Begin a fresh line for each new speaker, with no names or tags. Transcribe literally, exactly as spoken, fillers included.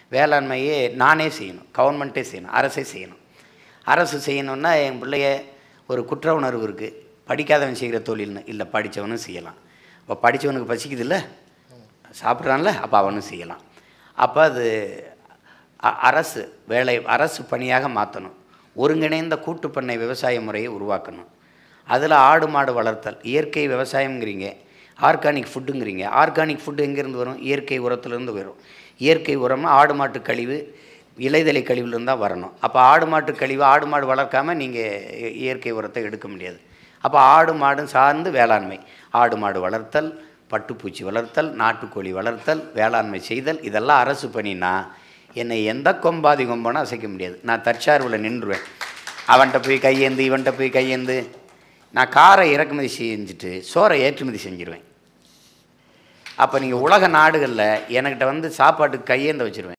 வேளாண்மையே நானே செய்யணும், கவர்மெண்ட்டே செய்யணும், அரசே செய்யணும். அரசு செய்யணுன்னா என் பிள்ளைய ஒரு குற்ற உணர்வு இருக்குது, படிக்காதவன் செய்கிற தொழில்னு. இல்லை, படித்தவனும் செய்யலாம். இப்போ படித்தவனுக்கு பசிக்குது இல்லை, சாப்பிட்றான்ல, அப்போ அவனும் செய்யலாம். அப்போ அது அரசு வேலை, அரசு பணியாக மாற்றணும். ஒருங்கிணைந்த கூட்டுப்பண்ணை விவசாய முறையை உருவாக்கணும். அதில் ஆடு மாடு வளர்த்தல், இயற்கை விவசாயம்ங்கிறீங்க, ஆர்கானிக் ஃபுட்டுங்கிறீங்க. ஆர்கானிக் ஃபுட்டு எங்கேருந்து வரும்? இயற்கை உரத்துலேருந்து வரும். இயற்கை உரம்னா ஆடு மாட்டு கழிவு, இலைதலை கழிவுலேருந்து தான் வரணும். அப்போ ஆடு மாட்டு கழிவு, ஆடு மாடு வளர்க்காமல் நீங்கள் இயற்கை உரத்தை எடுக்க முடியாது. அப்போ ஆடு மாடும் சார்ந்து வேளாண்மை, ஆடு மாடு வளர்த்தல், பட்டுப்பூச்சி வளர்த்தல், நாட்டுக்கோழி வளர்த்தல், வேளாண்மை செய்தல், இதெல்லாம் அரசு பணினா என்னை எந்த கொம்பாதி கொம்பானோ அசைக்க முடியாது. நான் தற்சார்பில் நின்றுவேன். அவன்கிட்ட போய் கையேந்து, இவன்கிட்ட போய் கையேந்து. நான் காரை இறக்குமதி செஞ்சுட்டு சோறை ஏற்றுமதி செஞ்சுருவேன். அப்போ நீங்கள் உலக நாடுகளில் என்கிட்ட வந்து சாப்பாட்டுக்கு கையேந்த வச்சுருவேன்.